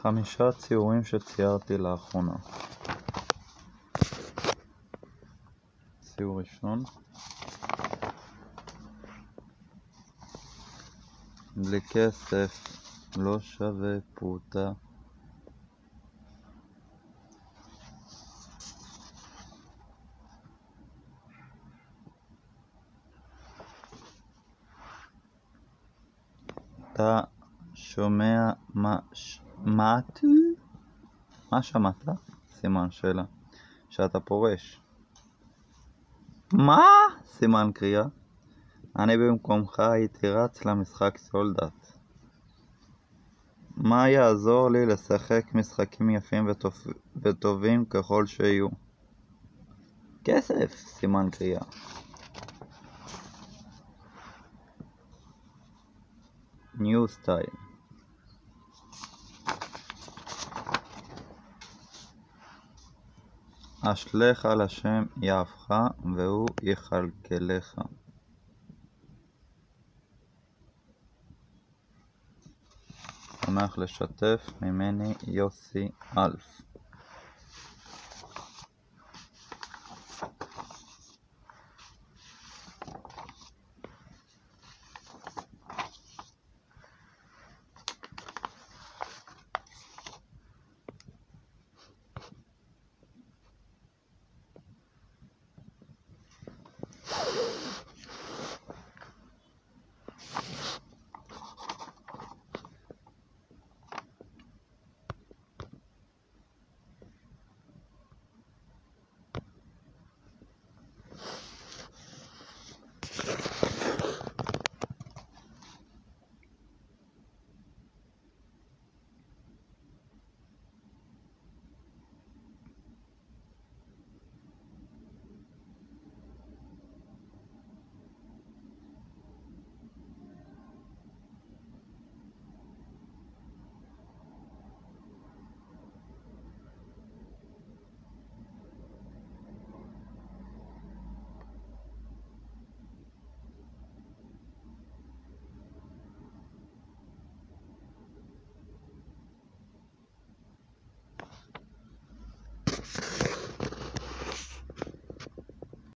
5 ציורים שציירתי לאחרונה. ציור ראשון, בלי כסף לא שווה פרוטה. אתה שומע מה שמעת? סימן שאלה. שאתה פורש. מה? סימן קריאה. אני במקומך הייתי רץ למשחק סולדט. מה יעזור לי לשחק משחקים יפים וטובים ככל שיהיו? כסף, סימן קריאה. ניו סטייל. אשליך על השם יאהבך והוא יכלכלך. שמח לשתף, ממני יוסי אלף.